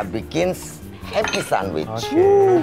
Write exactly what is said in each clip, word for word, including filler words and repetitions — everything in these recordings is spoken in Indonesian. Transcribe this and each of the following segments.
kita bikin happy sandwich. Okay.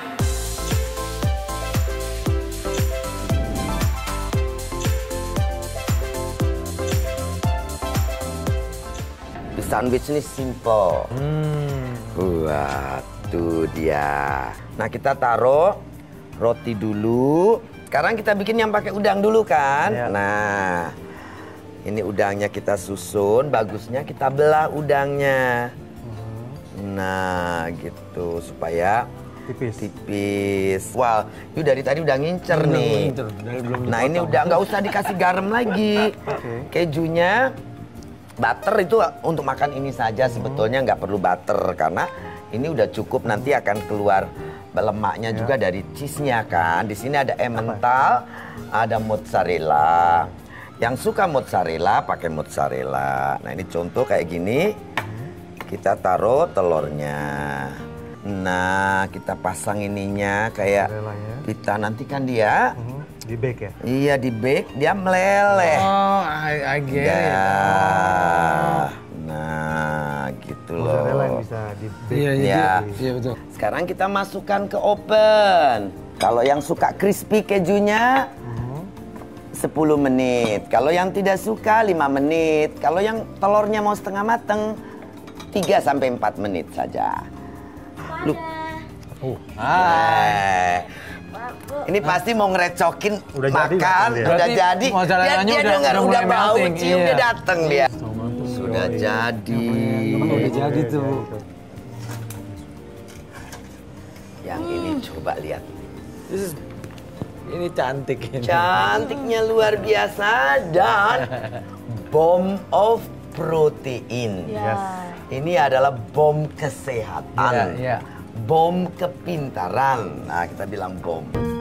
Sandwich ini simple. Hmm. Wah, tuh dia. Nah, kita taruh roti dulu. Sekarang kita bikin yang pakai udang dulu kan? Ya. Nah, ini udangnya kita susun. Bagusnya kita belah udangnya. Nah, gitu supaya Tipis. tipis. Wah, itu dari tadi udah ngincer Belum nih. ngincer, dari belum Nah, ini dipotong. udah nggak usah dikasih garam lagi. Oke. Kejunya, butter itu untuk makan ini saja sebetulnya nggak perlu butter karena ini udah cukup, nanti akan keluar lemaknya Ya. juga dari cheese-nya kan. Di sini ada emmental, ada mozzarella. Yang suka mozzarella pakai mozzarella. Nah, ini contoh kayak gini. Kita taruh telurnya. Nah, kita pasang ininya kayak Mozzarellanya. kita nanti kan dia Mhm. Di bake ya? iya di bake dia meleleh. Oh, I, I get it. Ya. Nah, gitu loh. Mozzarella yang bisa di bake. Iya, iya, Ya. iya betul. Sekarang kita masukkan ke oven. Kalau yang suka crispy kejunya sepuluh menit. Kalau yang tidak suka lima menit. Kalau yang telurnya mau setengah mateng tiga sampai empat menit saja. Lu Oh. Eh, ini pasti mau ngerecokin Udah jadi makan, makan dia. udah Berarti jadi. mozzarellanya dia udah- dengar udah udah mulai bau, melting, cium iya. dia datang dia. Sudah jadi. Oh, udah jadi tuh. Yang ini coba lihat. This is- ini cantik ini. Cantiknya luar biasa dan bomb of protein. Yes. Ini adalah bom kesehatan. Iya, iya. Bom kepintaran. Nah, kita bilang bom.